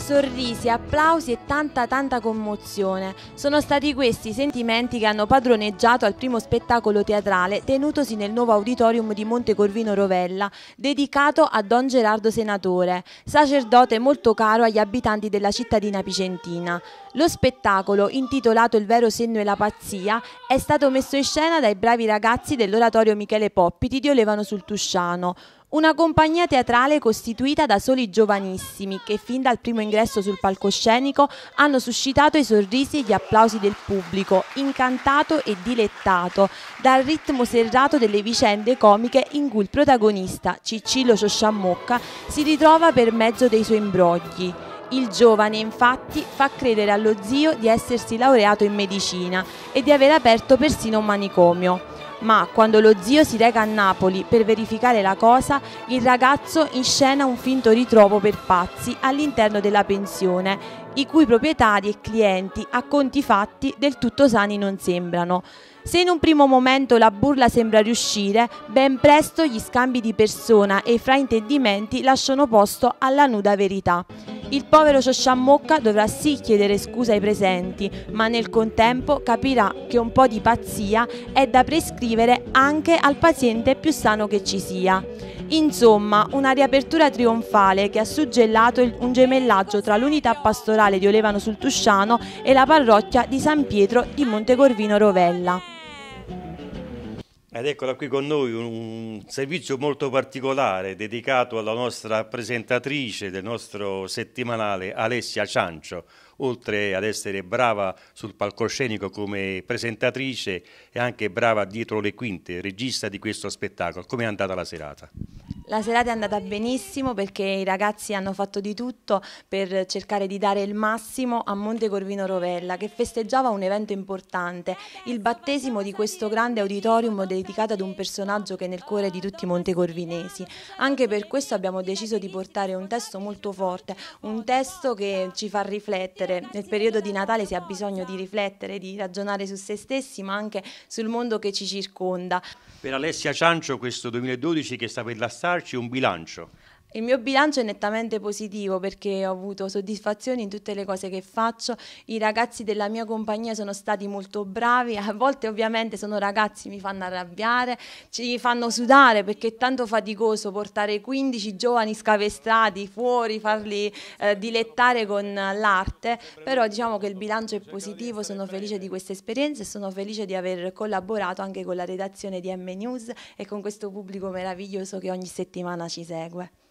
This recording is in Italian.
Sorrisi, applausi e tanta commozione. Sono stati questi i sentimenti che hanno padroneggiato al primo spettacolo teatrale tenutosi nel nuovo auditorium di Montecorvino Rovella, dedicato a Don Gerardo Senatore, sacerdote molto caro agli abitanti della cittadina picentina. Lo spettacolo, intitolato Il vero senno e la pazzia, è stato messo in scena dai bravi ragazzi dell'oratorio Michele Poppiti di Olevano sul Tusciano. Una compagnia teatrale costituita da soli giovanissimi che fin dal primo ingresso sul palcoscenico hanno suscitato i sorrisi e gli applausi del pubblico, incantato e dilettato dal ritmo serrato delle vicende comiche in cui il protagonista, Ciccillo Ciosciammocca, si ritrova per mezzo dei suoi imbrogli. Il giovane infatti fa credere allo zio di essersi laureato in medicina e di aver aperto persino un manicomio. Ma quando lo zio si reca a Napoli per verificare la cosa, il ragazzo inscena un finto ritrovo per pazzi all'interno della pensione, i cui proprietari e clienti a conti fatti del tutto sani non sembrano. Se in un primo momento la burla sembra riuscire, ben presto gli scambi di persona e i fraintendimenti lasciano posto alla nuda verità. Il povero Ciosciammocca dovrà sì chiedere scusa ai presenti, ma nel contempo capirà che un po' di pazzia è da prescrivere anche al paziente più sano che ci sia. Insomma, una riapertura trionfale che ha suggellato un gemellaggio tra l'unità pastorale di Olevano sul Tusciano e la parrocchia di San Pietro di Montecorvino Rovella. Ed eccola qui con noi, un servizio molto particolare dedicato alla nostra presentatrice del nostro settimanale, Alessia Ciancio. Oltre ad essere brava sul palcoscenico come presentatrice, è anche brava dietro le quinte, regista di questo spettacolo. Come è andata la serata? La serata è andata benissimo perché i ragazzi hanno fatto di tutto per cercare di dare il massimo a Montecorvino Rovella, che festeggiava un evento importante, il battesimo di questo grande auditorium dedicato ad un personaggio che è nel cuore di tutti i montecorvinesi. Anche per questo abbiamo deciso di portare un testo molto forte, un testo che ci fa riflettere. Nel periodo di Natale si ha bisogno di riflettere, di ragionare su se stessi, ma anche sul mondo che ci circonda. Per Alessia Ciancio questo 2012 che sta per lasciarci un bilancio. Il mio bilancio è nettamente positivo perché ho avuto soddisfazioni in tutte le cose che faccio, i ragazzi della mia compagnia sono stati molto bravi, a volte ovviamente sono ragazzi mi fanno arrabbiare, ci fanno sudare perché è tanto faticoso portare 15 giovani scapestrati fuori, farli dilettare con l'arte, però diciamo che il bilancio è positivo, sono felice di questa esperienza e sono felice di aver collaborato anche con la redazione di M News e con questo pubblico meraviglioso che ogni settimana ci segue.